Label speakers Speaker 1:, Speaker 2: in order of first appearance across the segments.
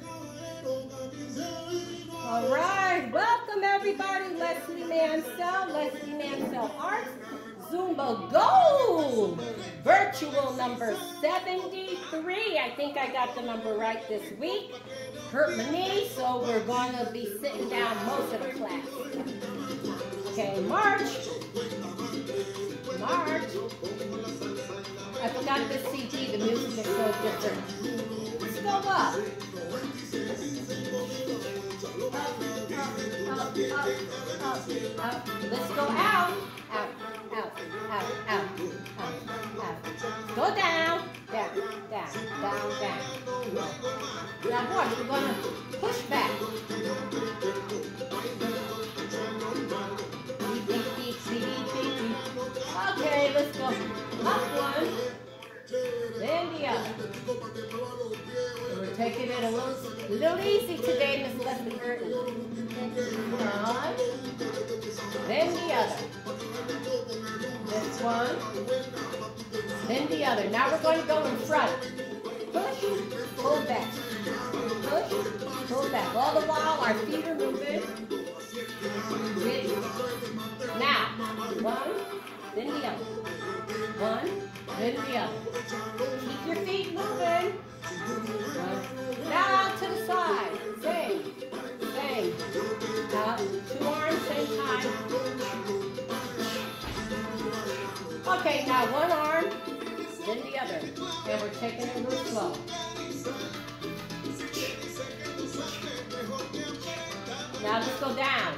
Speaker 1: All right, welcome everybody. Leslie Mansell Arts, Zumba Gold, virtual number 73. I think I got the number right this week. Hurt my knee, so we're going to be sitting down most of the class. Okay, march. I forgot this CD, the music is so different. Let's go up. Up. Let's go out. Out. Go down. Down. Now watch, we're going to push back. Okay, let's go. Up one, then the other. So we're taking it a little easy today, Miss Leslie Burton. One, then the other. This one, then the other. Now we're going to go in front. Push, pull back. Push, pull back. All the while our feet are moving. Now, one, then the other. One, then the other. Keep your feet moving. Now out to the side. Same. Now, 2 arms, same time. Okay, now 1 arm, then the other. And we're taking it a little slow. Now let's go down.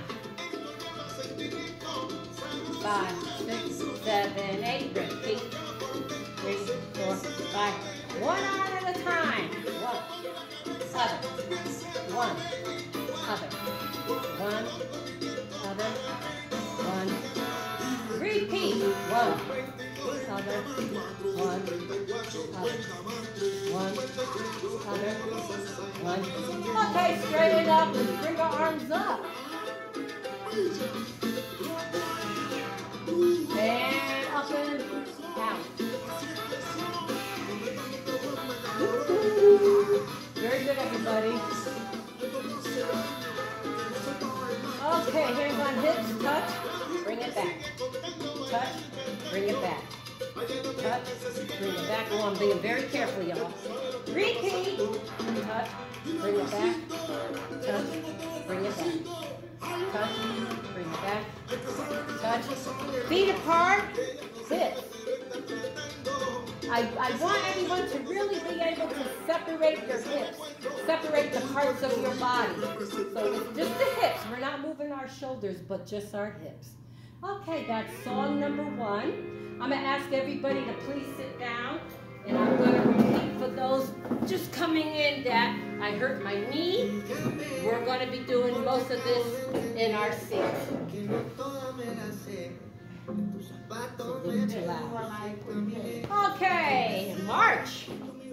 Speaker 1: 5, 6, 7, 8. Repeat. 3, 4, 5. 1 arm at a time. One, other. One, other. One. Repeat. 1, other. 1, other. 1. Okay, straighten up and bring our arms up. And up and out. Very good, everybody. Okay, hands on hips, touch, bring it back. Touch, bring it back. Touch, bring it back. Oh, I'm being very careful, y'all. Repeat. Touch, bring it back. Touch, bring it back. Touch, bring it back. Touch. Feet apart. Hips. I want everyone to really be able to separate your hips. Separate the parts of your body. So it's just the hips. We're not moving our shoulders, but just our hips. Okay, that's song number 1. I'm going to ask everybody to please sit down. And I'm going to repeat for those just coming in that I hurt my knee. We're going to be doing most of this in our seats. Too loud. Okay, march.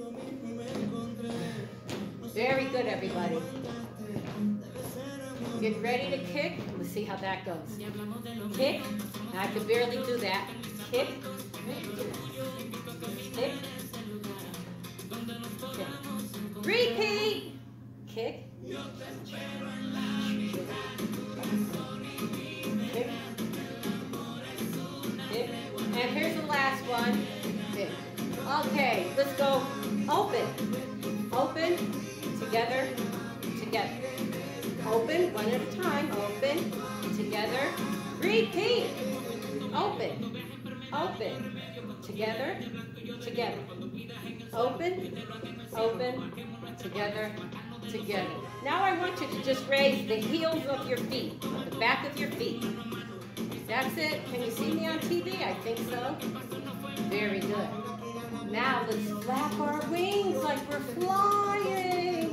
Speaker 1: Very good, everybody. Get ready to kick. Let's see how that goes. Kick. Now I can barely do that. Kick. Kick. Kick. Repeat. Kick. Kick. Kick. And here's the last one. Kick. Okay, let's go. Open. Open. Together. Together. Open. One at a time. Open. Together. Repeat. Open. Open. Together. Together. Open. Open. Together. Together. Now I want you to just raise the heels of your feet, the back of your feet. That's it. Can you see me on TV? I think so. Very good. Now let's flap our wings like we're flying.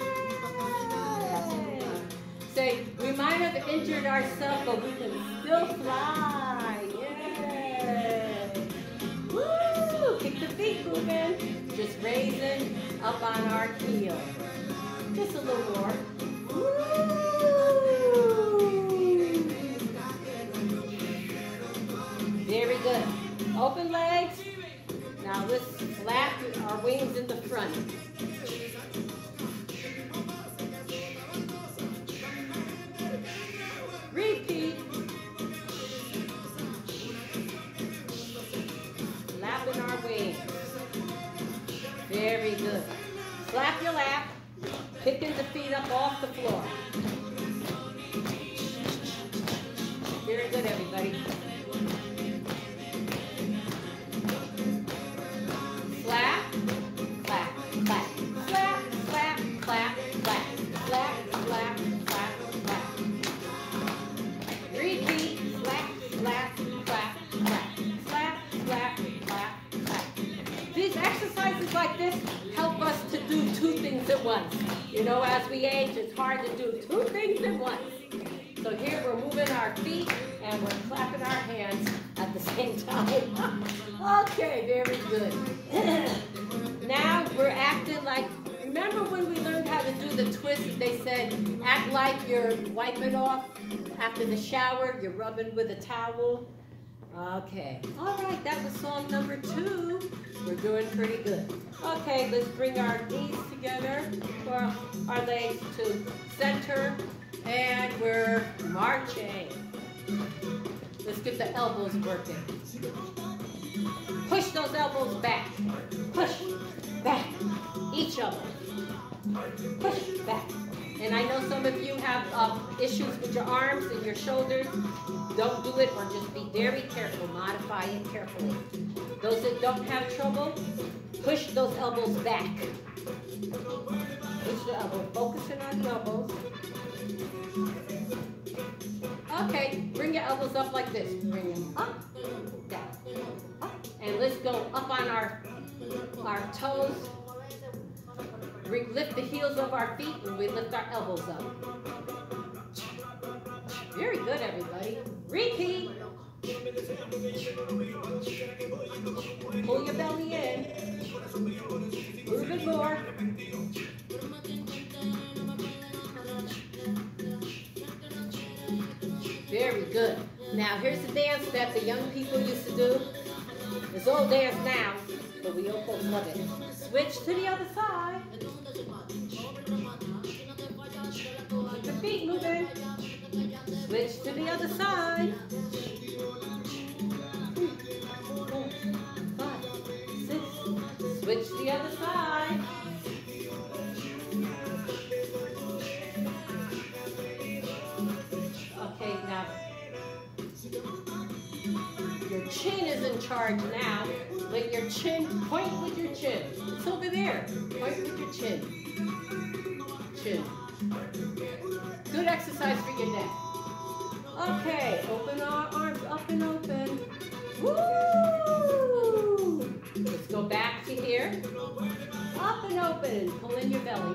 Speaker 1: Yay! Say, we might have injured ourselves, but we can still fly. Yay! Woo! Keep the feet moving. Just raising up on our heel. Just a little more. Very good. Open legs. Now let's flap our wings in the front. Very good. Slap your lap, picking the feet up off the floor. Very good, everybody. Slap, clap, clap, slap, slap, clap, clap, slap, slap, clap, clap. Repeat, slap, slap, clap, clap, slap, slap, clap, clap. These exercises like this help us to do two things at once. You know, as we age, it's hard to do two things at once. So here we're moving our feet and we're clapping our hands at the same time. Okay, very good. Now we're acting like, remember when we learned how to do the twist, they said, act like you're wiping off after the shower, you're rubbing with a towel. Okay, all right, that was song number 2. We're doing pretty good. Okay, let's bring our knees together, for our legs to center, and we're marching. Let's get the elbows working. Push those elbows back. Push back. Each elbow. Push back. And I know some of you have issues with your arms and your shoulders. Don't do it, or just be very careful. Modify it carefully. Those that don't have trouble, push those elbows back. Push the elbow. Focusing on the elbows. Okay, bring your elbows up like this. Bring them up, down, up. And let's go up on our toes. We lift the heels of our feet and we lift our elbows up. Very good, everybody. Repeat. Pull your belly in. Move it more. Very good. Now here's the dance that the young people used to do. It's old dance now, but we all folks love it. Switch to the other side. Keep your feet moving. Switch to the other side. 4, 5, 6. Switch to the other side. Okay, now your chin is in charge now. Let your chin, point with your chin. It's over there. Point with your chin. Chin. Good exercise for your neck. Okay, open our arms up and open. Woo! Let's go back to here. Up and open. Pull in your belly.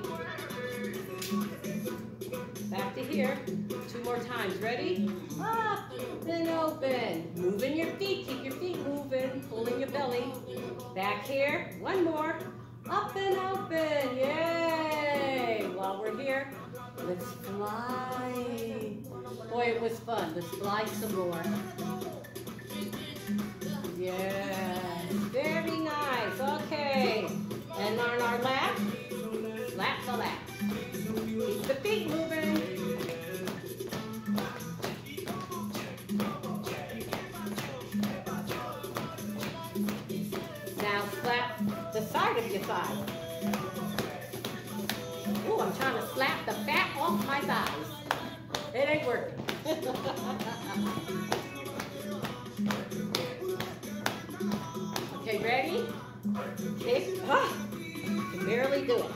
Speaker 1: Back to here. 2 more times. Ready? Up and open. Moving your feet. Keep your feet moving. Pull in your belly. Back here. 1 more. Up and open. Yay! While we're here, let's fly. Boy, it was fun. Let's fly some more. Yes. Very nice. Okay. And on our lap, lap to lap. Keep the feet moving. Now slap the side of your thigh. Ooh, I'm trying to slap the fat off my thighs. It ain't working. Okay, ready? Kick. Ah, can barely do it.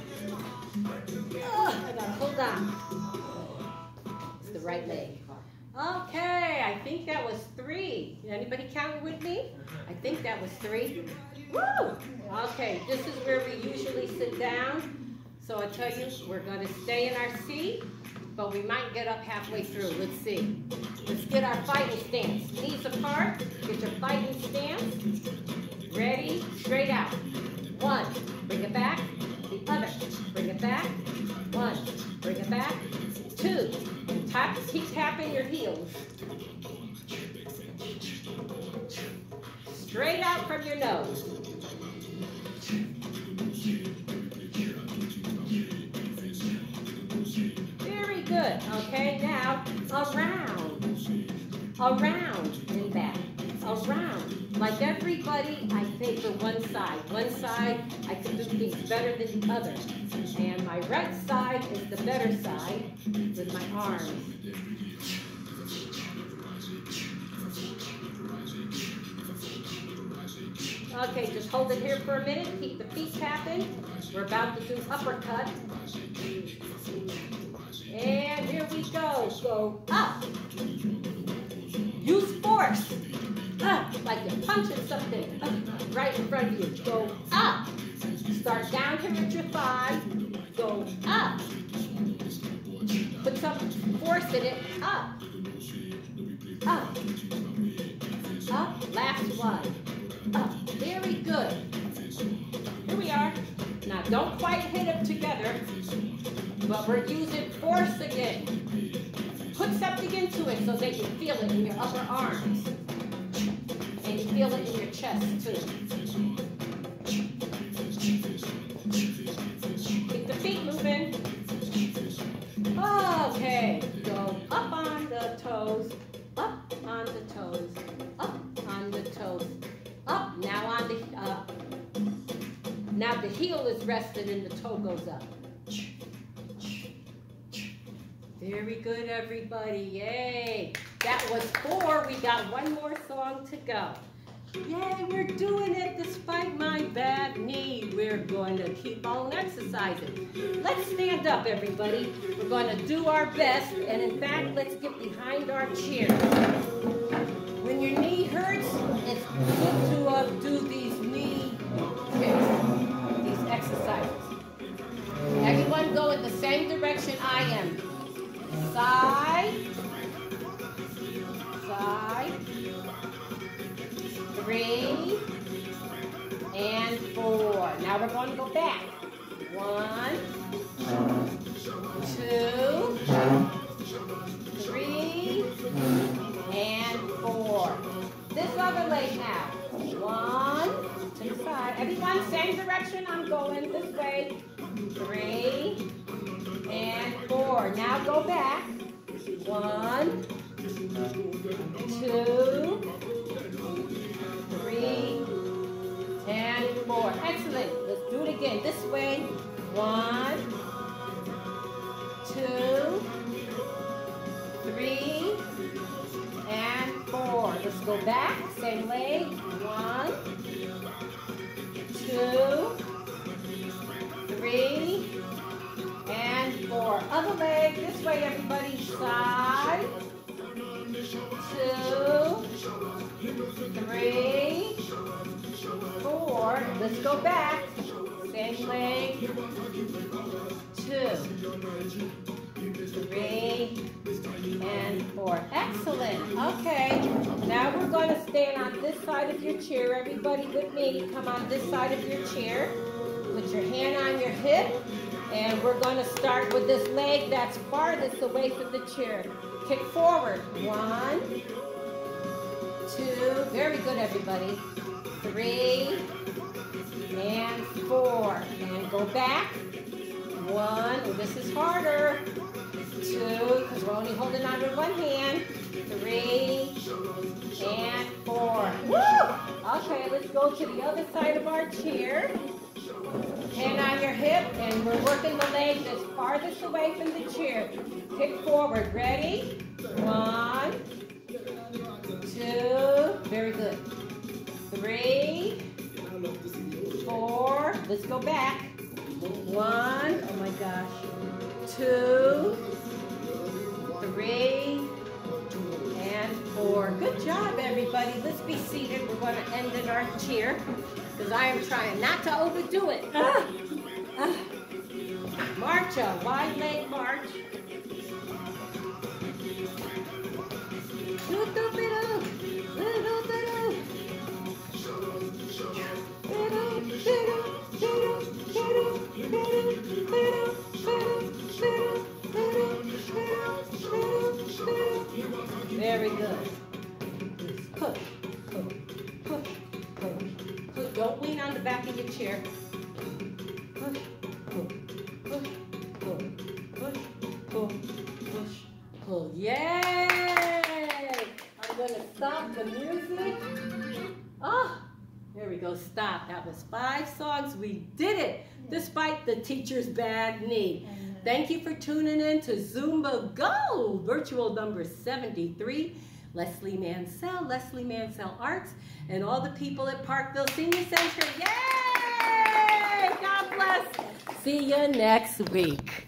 Speaker 1: I gotta hold on. It's the right leg. Okay, I think that was 3. Anybody count with me? I think that was 3. Woo! Okay, this is where we usually sit down. So I tell you, we're going to stay in our seat, but we might get up halfway through. Let's see. Let's get our fighting stance. Knees apart. Get your fighting stance. Ready? Straight out. 1. Bring it back. The other. Bring it back. 1. Bring it back. 2. And keep tapping your heels. Straight out from your nose. Very good. Okay, now around. Around and back. Around Like everybody, I favor one side. One side, I can do things better than the other. And my right side is the better side with my arms. Okay, just hold it here for a minute. Keep the feet tapping. We're about to do uppercut. And here we go. Go up. Use force. Up, like you're punching something up, right in front of you. Go up. Start down here at your thigh. Go up. Put some force in it. Up. Up. Up. Last one. Up. Very good. Here we are. Now don't quite hit them together, but we're using force again. Put something into it so that you feel it in your upper arms. And you feel it in your chest too. Keep the feet moving. Okay. Go up on the toes. Up on the toes. Up on the toes. Up. Now on the now the heel is rested and the toe goes up. Very good, everybody. Yay. That was 4. We got one more song to go. Yay, we're doing it despite my bad knee. We're going to keep on exercising. Let's stand up, everybody. We're going to do our best. And in fact, let's get behind our chair. When your knee hurts, it's good to do these knee kicks, these exercises. Everyone go in the same direction I am. Side, side, 3, and 4. Now we're going to go back. 1, 2, 3, and 4. This other leg now. 1, to the side. Everyone, same direction. I'm going this way. 3, and 4. Now go back. 1, 2, 3, and 4. Excellent. Let's do it again. This way. 1, 2, 3, and 4. Let's go back. Same leg. 1, 2, 3, and 4. Other leg, this way, everybody. Side, 2, 3, 4. Let's go back. Same leg. 2, 3, and 4. Excellent. Okay. Now we're going to stand on this side of your chair. Everybody with me, come on this side of your chair. Put your hand on your hip. And we're going to start with this leg that's farthest away from the chair. Kick forward. 1, 2. Very good, everybody. 3, and 4. And go back. 1. Oh, this is harder. 2, because we're only holding on with one hand. 3, and 4. Woo! Okay, let's go to the other side of our chair. Hand on your hip, and we're working the leg that's farthest away from the chair. Kick forward. Ready? 1, 2. Very good. 3, 4. Let's go back. 1. Oh my gosh. 2, 3, and 4. Good job, everybody. Let's be seated. We're going to end in our chair because I am trying not to overdo it. March, a wide leg march. Very good. Push, push, push, push, push. Don't lean on the back of your chair. Push, push, push, push, push, push, push, pull. Yay! I'm going to stop the music. Oh, there we go. Stop. That was 5 songs. We did it, despite the teacher's bad knee. Thank you for tuning in to Zumba Go, virtual number 73. Leslie Mansell Arts, and all the people at Parkville Senior Center. Yay! God bless. See you next week.